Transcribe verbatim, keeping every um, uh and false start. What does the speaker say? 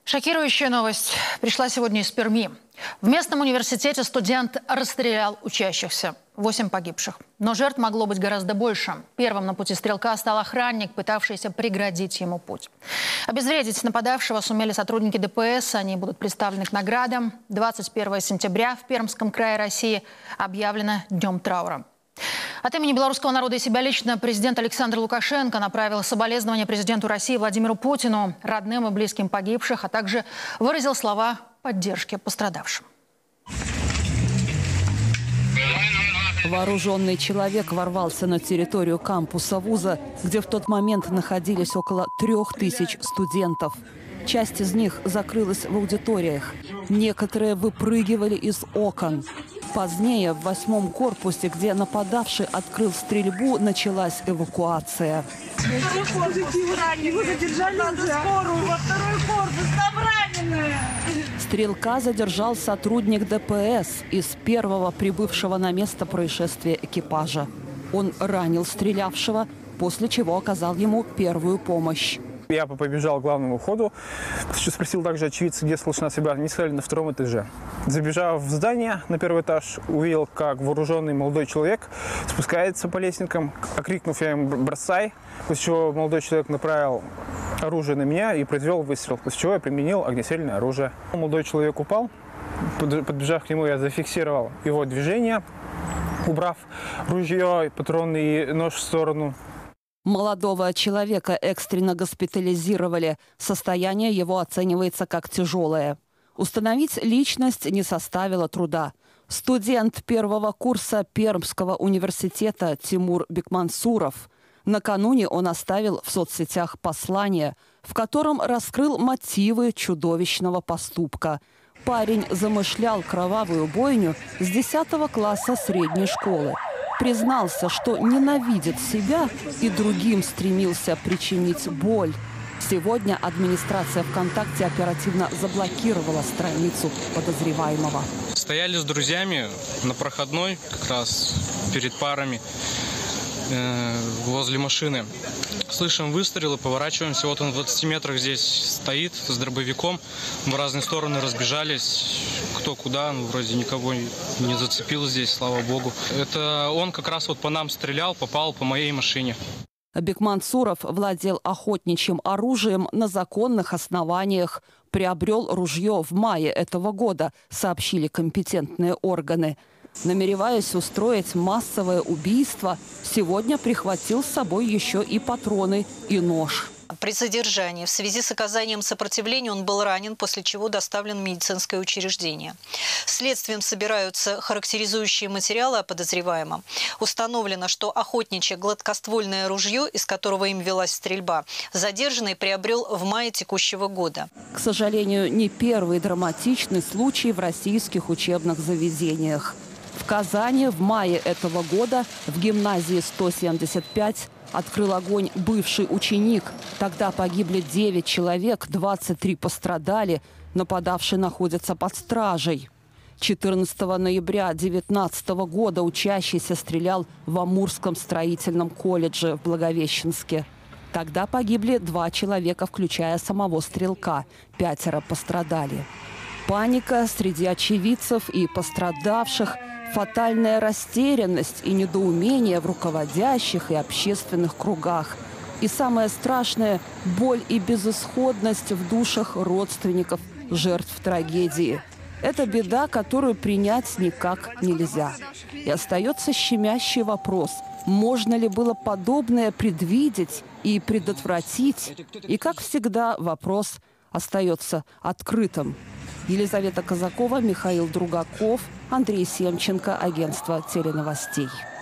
Шокирующая новость пришла сегодня из Перми. В местном университете студент расстрелял учащихся. Восемь погибших. Но жертв могло быть гораздо больше. Первым на пути стрелка стал охранник, пытавшийся преградить ему путь. Обезвредить нападавшего сумели сотрудники Дэ Пэ Эс. Они будут представлены к наградам. двадцать первого сентября в Пермском крае России объявлено днем траура. От имени белорусского народа и себя лично президент Александр Лукашенко направил соболезнования президенту России Владимиру Путину, родным и близким погибших, а также выразил слова поддержки пострадавшим. Вооруженный человек ворвался на территорию кампуса вуза, где в тот момент находились около трех тысяч студентов. Часть из них закрылась в аудиториях. Некоторые выпрыгивали из окон. Позднее в восьмом корпусе, где нападавший открыл стрельбу, началась эвакуация. Стрелка задержал сотрудник Дэ Пэ Эс из первого прибывшего на место происшествия экипажа. Он ранил стрелявшего, после чего оказал ему первую помощь. Я побежал к главному входу, спросил также очевидца, где слышна стрельба. Они сказали, на втором этаже. Забежав в здание на первый этаж, увидел, как вооруженный молодой человек спускается по лестницам. Окрикнув, я ему «бросай», после чего молодой человек направил оружие на меня и произвел выстрел, после чего я применил огнестрельное оружие. Молодой человек упал, подбежав к нему, я зафиксировал его движение, убрав ружье, патроны и нож в сторону. Молодого человека экстренно госпитализировали. Состояние его оценивается как тяжелое. Установить личность не составило труда. Студент первого курса Пермского университета Тимур Бекмансуров. Накануне он оставил в соцсетях послание, в котором раскрыл мотивы чудовищного поступка. Парень замышлял кровавую бойню с десятого класса средней школы. Признался, что ненавидит себя и другим стремился причинить боль. Сегодня администрация ВКонтакте оперативно заблокировала страницу подозреваемого. Стояли с друзьями на проходной, как раз перед парами, э, возле машины. Слышим выстрелы, поворачиваемся. Вот он в двадцати метрах здесь стоит с дробовиком. В разные стороны разбежались. Кто куда, ну, вроде никого не зацепил здесь, слава богу. Это он как раз вот по нам стрелял, попал по моей машине. Бекмансуров владел охотничьим оружием на законных основаниях. Приобрел ружье в мае этого года, сообщили компетентные органы. Намереваясь устроить массовое убийство, сегодня прихватил с собой еще и патроны и нож. При задержании в связи с оказанием сопротивления он был ранен, после чего доставлен в медицинское учреждение. Следствием собираются характеризующие материалы о подозреваемом. Установлено, что охотничье гладкоствольное ружье, из которого им велась стрельба, задержанный приобрел в мае текущего года. К сожалению, не первый драматичный случай в российских учебных заведениях. В Казани в мае этого года в гимназии сто семьдесят пять открыл огонь бывший ученик. Тогда погибли девять человек, двадцать три пострадали. Нападавший находится под стражей. четырнадцатого ноября две тысячи девятнадцатого года учащийся стрелял в Амурском строительном колледже в Благовещенске. Тогда погибли два человека, включая самого стрелка. Пятеро пострадали. Паника среди очевидцев и пострадавших, фатальная растерянность и недоумение в руководящих и общественных кругах. И самое страшное – боль и безысходность в душах родственников жертв трагедии. Это беда, которую принять никак нельзя. И остается щемящий вопрос – можно ли было подобное предвидеть и предотвратить? И, как всегда, вопрос остается открытым. Елизавета Казакова, Михаил Другаков, Андрей Семченко, агентство теленовостей.